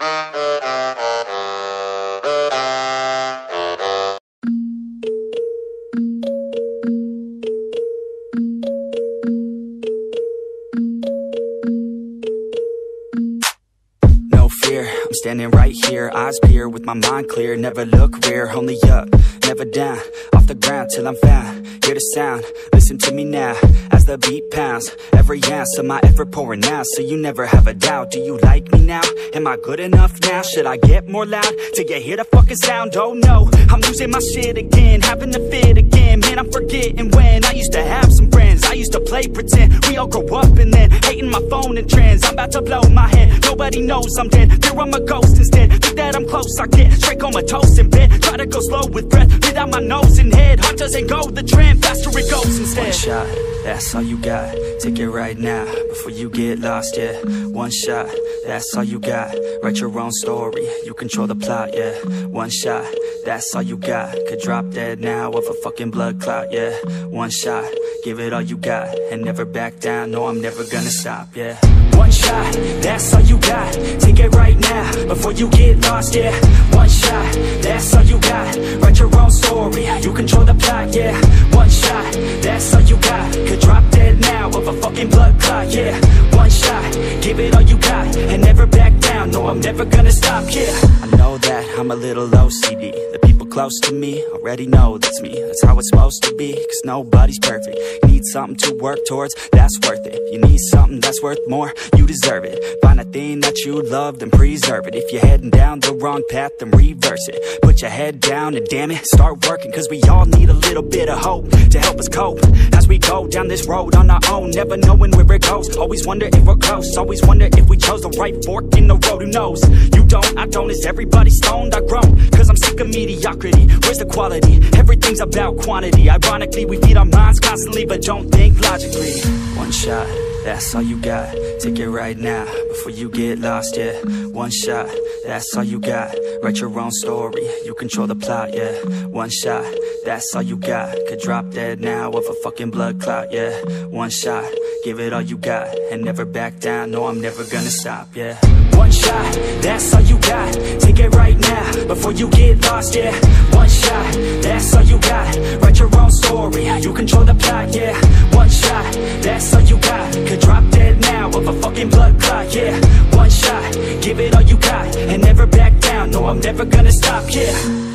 No fear, I'm standing right here, eyes peer with my mind clear, never look rear, only up, never down, off the ground till I'm found, hear the sound, listen to me now, as the beat pounds, every ounce of my effort pouring out, so you never have a doubt, do you like me now, am I good enough now, should I get more loud, till you hear the fucking sound, oh no, I'm losing my shit again, having to fit again, man I'm forgetting when, I used to have some friends, I used to play pretend, we all grow up and then, hating my phone and trends, I'm about to blow my head, nobody knows I'm dead, fear I'm a ghost instead, think that I'm close, I get straight comatose in bed, try to go slow with breath, without my nose and head, heart doesn't go the trend, faster it goes instead. One shot, that's all you got, take it right now, before you get lost, yeah, one shot, that's all you got, write your own story, you control the plot, yeah, one shot, that's all you got, could drop dead now of a fucking blood clot, yeah, one shot, give it all you got, and never back down, no I'm never gonna stop, yeah, one shot, that's all you got, take it right now, before you get lost, yeah, one shot, that's all you got, write your own story, you control the plot, yeah, one shot, that's all you got, could drop dead now of a fucking blood clot, yeah, one shot, give it all you got, and never back down, no I'm never gonna stop, yeah, I know that I'm a little OCD, the people close to me already know that's me, that's how it's supposed to be, cause nobody's perfect, you need something to work towards, that's worth it, you need something that's worth more, you deserve it, find a thing that you love, then preserve it, if you're heading down the wrong path, then reverse it, put your head down and damn it, start working, cause we all need a little bit of hope, to help us cope, as we go down this road on our own, never knowing where it goes, always wonder if we're close, always wonder if we chose the right fork in the road, who knows, you don't, I don't, is everybody stoned, I groan, cause I'm sick of mediocrity, where's the quality, everything's about quantity, ironically we feed our minds constantly, but don't think logically, one shot, that's all you got, take it right now, before you get lost, yeah, one shot, that's all you got, write your own story, you control the plot, yeah, one shot, that's all you got, could drop dead now of a fucking blood clot, yeah, one shot, give it all you got, and never back down, no I'm never gonna stop, yeah, one shot, that's all you got, take it right now, before you get lost, yeah, one shot, that's all you got, write your own story, you control the plot, yeah, one shot, that's all you got, could drop dead now of a fucking blood clot, yeah, one shot, give it all you got, and never back down, no I'm never gonna stop, yeah.